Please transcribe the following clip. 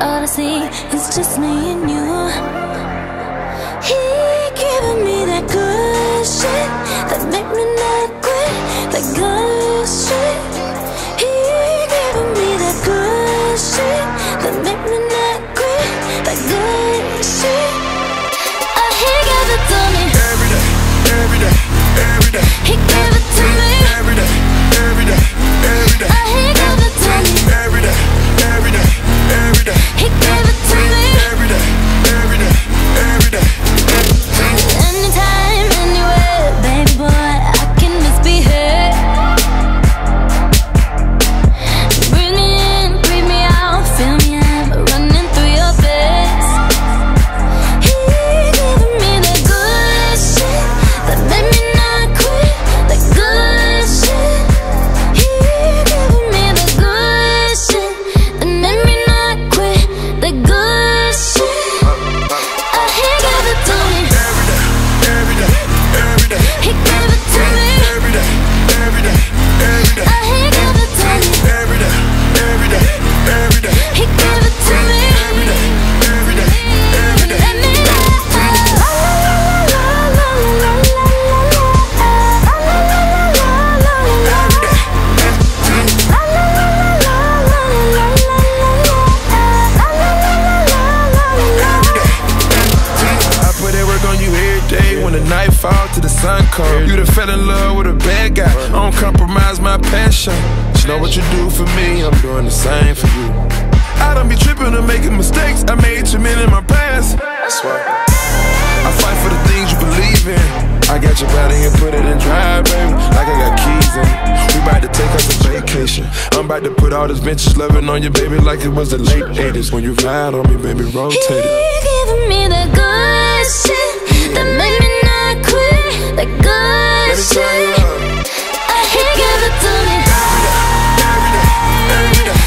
all I see is just me and you. He giving me that good shit that make me not quit, that good shit. He giving me that good shit that make me not quit, that good shit. He gave it to me every day, every day, every day. He gave it to me every day, every day, every day. He gave it to me every day, every day, every day. He gave it to me every day, every day, every day. Anytime, anywhere, baby boy, I can misbehave. Bring me in, breathe me out, fill me up, running through your veins. He giving me that good shit that made me not quit, that good shit. He giving me that good shit that made me not quit, that good shit. He gave it to me Every day, every day, He gave it to me every day, every day, every day. He gave it to me Every day, every day, every day. He gave it to me Every day, every day, every day. Let me I put that work on you every day. When the night fall to the sun come, you done fell in love with a bad guy. I don't compromise my passion. You know what you do for me, I'm doing the same for you. I don't be tripping or making mistakes. I made too many in my past. That's why I fight for the things you believe in. I got your body and put it in drive, baby, like I got keys in it. We about to take us a vacation. I'm about to put all this vintage loving on you, baby, like it was the late 80s. When you ride on me, baby, rotate it. He giving me the good shit that made me not quit, that good Let me shit. turn you up. He gave it to me Every day, every day, every day.